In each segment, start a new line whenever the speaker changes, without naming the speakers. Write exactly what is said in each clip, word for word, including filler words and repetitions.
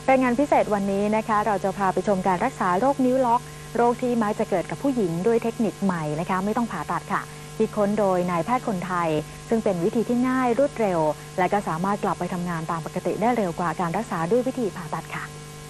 รายงานพิเศษวันนี้นะคะเราจะพาไปชมการรักษาโรคนิ้วล็อกโรคที่มักจะเกิดกับผู้หญิงด้วยเทคนิคใหม่นะคะไม่ต้องผ่าตัดค่ะคิดค้นโดยนายแพทย์คนไทยซึ่งเป็นวิธีที่ง่ายรวดเร็วและก็สามารถกลับไปทำงานตามปกติได้เร็วกว่าการรักษาด้วยวิธีผ่าตัดค่ะ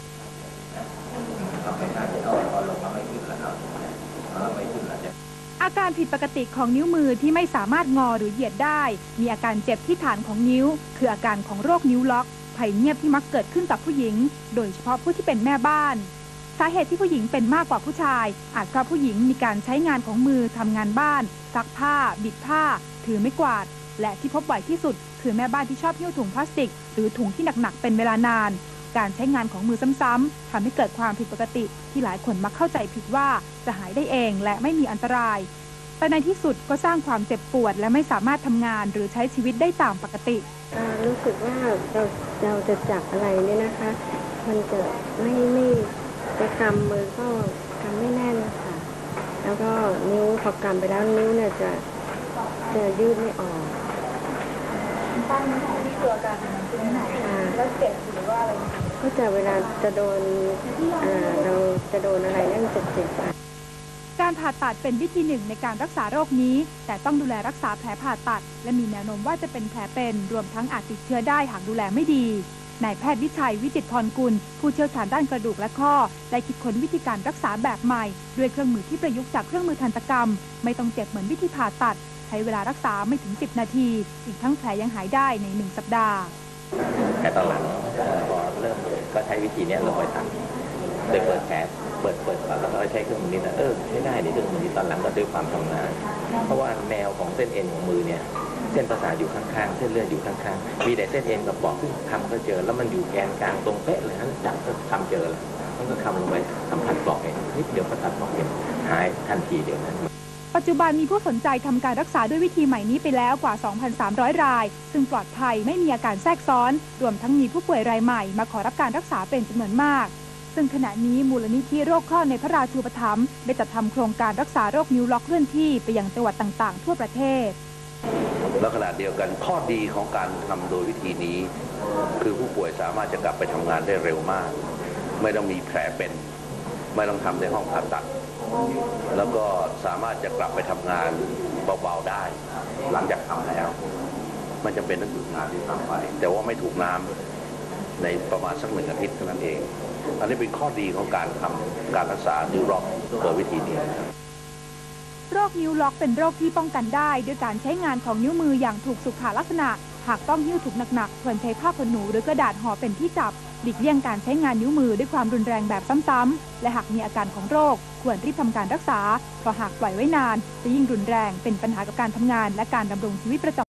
อาการผิดปกติของนิ้วมือที่ไม่สามารถงอหรือเหยียดได้มีอาการเจ็บที่ฐานของนิ้วคืออาการของโรคนิ้วล็อกภัยเงียบที่มักเกิดขึ้นกับผู้หญิงโดยเฉพาะผู้ที่เป็นแม่บ้านสาเหตุที่ผู้หญิงเป็นมากกว่าผู้ชายอาจเพราะผู้หญิงมีการใช้งานของมือทำงานบ้านซักผ้าบิดผ้าถือไม้กวาดและที่พบบ่อยที่สุดคือแม่บ้านที่ชอบหิ้วถุงพลาสติกหรือถุงที่หนักๆเป็นเวลานานการใช้งานของมือซ้ำๆทำให้เกิดความผิดปกติที่หลายคนมักเข้าใจผิดว่าจะหายได้เองและไม่มีอันตรายแต่ในที่สุดก็สร้างความเจ็บปวดและไม่สามารถทำงานหรือใช้ชีวิตได้ตามปกติ
รู้สึกว่าเราเราจะจับอะไรเนี่ยนะคะมันจะไม่ไม่จะกำมือก็กำไม่แน่นค่ะแล้วก็นิ้วพอกำไปแล้วนิ้วเนี่ยจะจะยืดไม่ออก
ตั้งที่ตัวการมันเป็นไหนแล้วเจ็บหรือว่าอะไร
ก็จะเวลาจะโดนเราจะโดนอะไรนั่นจะเจ็บ
การผ่าตัดเป็นวิธีหนึ่งในการรักษาโรคนี้แต่ต้องดูแลรักษาแผลผ่าตัดและมีแนวโน้มว่าจะเป็นแผลเป็นรวมทั้งอาจติดเชื้อได้หากดูแลไม่ดีนายแพทย์วิชัยวิจิตรพรกุลผู้เชี่ยวชาญด้านกระดูกและข้อได้คิดค้นวิธีการรักษาแบบใหม่ด้วยเครื่องมือที่ประยุกต์จากเครื่องมือทันตกรรมไม่ต้องเจ็บเหมือนวิธีผ่าตัดใช้เวลารักษาไม่ถึงสิบนาทีอีกทั้งแผลยังหายได้ในหนึ่งสัปดาห์
แต่ตอนหลังพอเริ่มก็ใช้วิธีนี้ลงไปตัดโดยเปิดแผลเปิดเปิดก่อนแล้วก็ใช้เครื่องมือนี้นะเออใช้ได้ในเครื่องมือนี้ตอนหลังก็ด้วยความชำนาญเพราะว่าแนวของเส้นเอ็นของมือเนี่ยเส้นประสาทอยู่ข้างๆเส้นเลือดอยู่ข้างๆมีแต่เส้นเอ็นกับปอดซึ่งทำก็เจอแล้วมันอยู่แกนกลางตรงเป๊ะเลยนั้นจับก็ทำเจอแล้วมันก็ทำลงไปสัมผัสปลอกเองนิดเดียวก็ตัดปลอกเองหายทันทีเดียวนั้น
ปัจจุบันมีผู้สนใจทำการรักษาด้วยวิธีใหม่นี้ไปแล้วกว่า สองพันสามร้อย รายซึ่งปลอดภัยไม่มีอาการแทรกซ้อนรวมทั้งมีผู้ป่วยรายใหม่มาขอรับการรักษาเป็นจำนวนมากซึ่งขณะนี้มูลนิธิโรคข้อในพระราชูปถัมภ์ได้จัดทำโครงการรักษาโรคนิ้วล็อกเคลื่อนที่ไปยังจังหวัดต่างๆทั่วประเทศ
และขณะเดียวกันข้อดีของการทำโดยวิธีนี้คือผู้ป่วยสามารถจะกลับไปทำงานได้เร็วมากไม่ต้องมีแผลเป็นไม่ต้องทำในห้องผ่าตัดแล้วก็สามารถจะกลับไปทำงานเบาๆได้หลังจากทำแล้วไม่จำเป็นต้องหยุดงานที่ทำไปแต่ว่าไม่ถูกน้ำในประมาณสักหนึ่งอาทิตย์เท่านั้นเองอันนี้เป็นข้อดีของการทำการรักษานิ้วล็อกโดยวิธีนี้
โรคนิ้วล็อกเป็นโรคที่ป้องกันได้ด้วยการใช้งานของนิ้วมืออย่างถูกสุขลักษณะหากต้องหิ้วถุงหนักๆควรใช้ผ้าขนหนูหรือกระดาษห่อเป็นที่จับหลีกเลี่ยงการใช้งานนิ้วมือด้วยความรุนแรงแบบซ้ำๆและหากมีอาการของโรคควรรีบทำการรักษาเพราะหากปล่อยไว้นานจะยิ่งรุนแรงเป็นปัญหากับการทำงานและการดำรงชีวิตประจำ